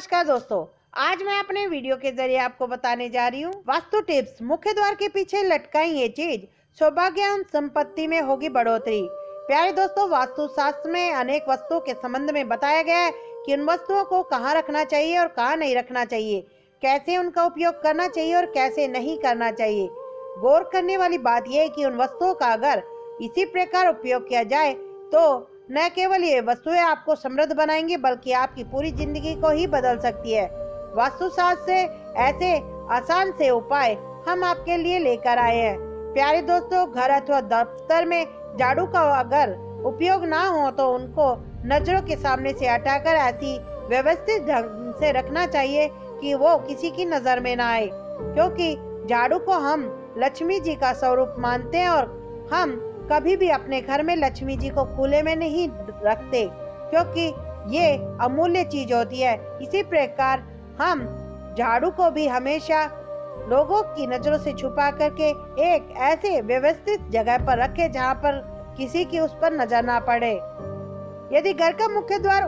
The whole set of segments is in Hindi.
नमस्कार दोस्तों, आज मैं अपने वीडियो के जरिए आपको बताने जा रही हूँ वास्तु टिप्स। मुख्य द्वार के पीछे लटकाई ये चीज सौभाग्य एवं संपत्ति में होगी बढ़ोतरी। प्यारे दोस्तों, वास्तु शास्त्र में अनेक वस्तुओं के संबंध में बताया गया है कि उन वस्तुओं को कहाँ रखना चाहिए और कहाँ नहीं रखना चाहिए, कैसे उनका उपयोग करना चाहिए और कैसे नहीं करना चाहिए। गौर करने वाली बात यह है कि उन वस्तुओं का अगर इसी प्रकार उपयोग किया जाए तो न केवल ये वस्तुएं आपको समृद्ध बनाएंगी बल्कि आपकी पूरी जिंदगी को ही बदल सकती है। वास्तुशास्त्र से ऐसे आसान से उपाय हम आपके लिए लेकर आए हैं। प्यारे दोस्तों, घर अथवा दफ्तर में झाड़ू का अगर उपयोग ना हो तो उनको नजरों के सामने से हटाकर ऐसी व्यवस्थित ढंग से रखना चाहिए कि वो किसी की नजर में ना आए, क्योंकि झाड़ू को हम लक्ष्मी जी का स्वरूप मानते हैं और हम कभी भी अपने घर में लक्ष्मी जी को खुले में नहीं रखते, क्योंकि ये अमूल्य चीज होती है। इसी प्रकार हम झाड़ू को भी हमेशा लोगों की नजरों से छुपा करके एक ऐसे व्यवस्थित जगह पर रखें जहां पर किसी की उस पर नजर ना पड़े। यदि घर का मुख्य द्वार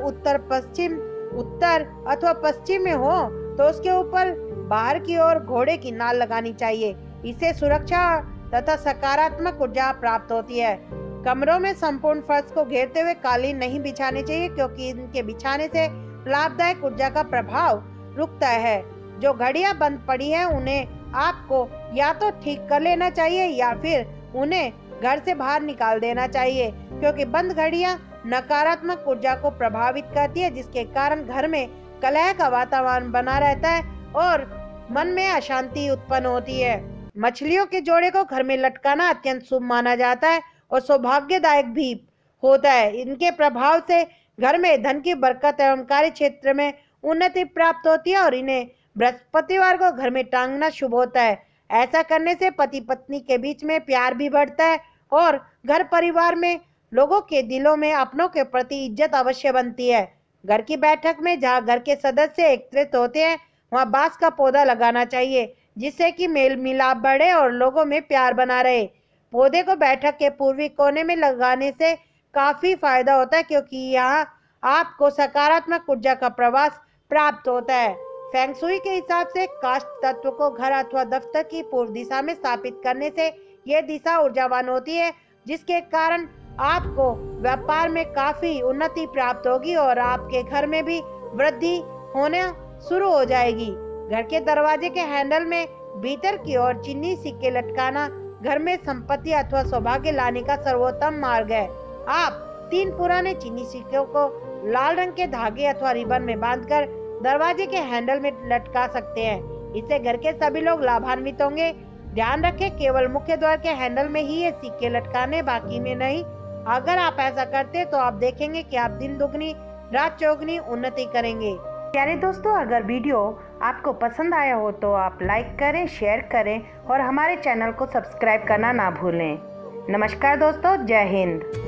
उत्तर अथवा पश्चिम में हो तो उसके ऊपर बाहर की ओर घोड़े की नाल लगानी चाहिए। इससे सुरक्षा तथा सकारात्मक ऊर्जा प्राप्त होती है। कमरों में संपूर्ण फर्श को घेरते हुए कालीन नहीं बिछाने चाहिए, क्योंकि इनके बिछाने से लाभदायक ऊर्जा का प्रभाव रुकता है। जो घड़ियां बंद पड़ी हैं उन्हें आपको या तो ठीक कर लेना चाहिए या फिर उन्हें घर से बाहर निकाल देना चाहिए, क्योंकि बंद घड़ियां नकारात्मक ऊर्जा को प्रभावित करती है, जिसके कारण घर में कलह का वातावरण बना रहता है और मन में अशांति उत्पन्न होती है। मछलियों के जोड़े को घर में लटकाना अत्यंत शुभ माना जाता है और सौभाग्यदायक भी होता है। इनके प्रभाव से घर में धन की बरकत एवं कार्य क्षेत्र में उन्नति प्राप्त होती है और इन्हें बृहस्पतिवार को घर में टांगना शुभ होता है। ऐसा करने से पति पत्नी के बीच में प्यार भी बढ़ता है और घर परिवार में लोगों के दिलों में अपनों के प्रति इज्जत अवश्य बनती है। घर की बैठक में जहाँ घर के सदस्य एकत्रित होते हैं वहाँ बांस का पौधा लगाना चाहिए, जिससे कि मेल मिलाप बढ़े और लोगों में प्यार बना रहे। पौधे को बैठक के पूर्वी कोने में लगाने से काफी फायदा होता है, क्योंकि यहाँ आपको सकारात्मक ऊर्जा का प्रवास प्राप्त होता है। फेंग शुई के हिसाब से काष्ठ तत्व को घर अथवा दफ्तर की पूर्व दिशा में स्थापित करने से यह दिशा ऊर्जावान होती है, जिसके कारण आपको व्यापार में काफी उन्नति प्राप्त होगी और आपके घर में भी वृद्धि होना शुरू हो जाएगी। घर के दरवाजे के हैंडल में भीतर की ओर चीनी सिक्के लटकाना घर में संपत्ति अथवा सौभाग्य लाने का सर्वोत्तम मार्ग है। आप 3 पुराने चीनी सिक्कों को लाल रंग के धागे अथवा रिबन में बांधकर दरवाजे के हैंडल में लटका सकते हैं। इससे घर के सभी लोग लाभान्वित होंगे। ध्यान रखें, केवल मुख्य द्वार के हैंडल में ही ये सिक्के लटकाने, बाकी में नहीं। अगर आप ऐसा करते तो आप देखेंगे कि आप दिन दुगनी रात चौगुनी उन्नति करेंगे। प्यारे दोस्तों, अगर वीडियो आपको पसंद आया हो तो आप लाइक करें, शेयर करें और हमारे चैनल को सब्सक्राइब करना ना भूलें। नमस्कार दोस्तों, जय हिंद।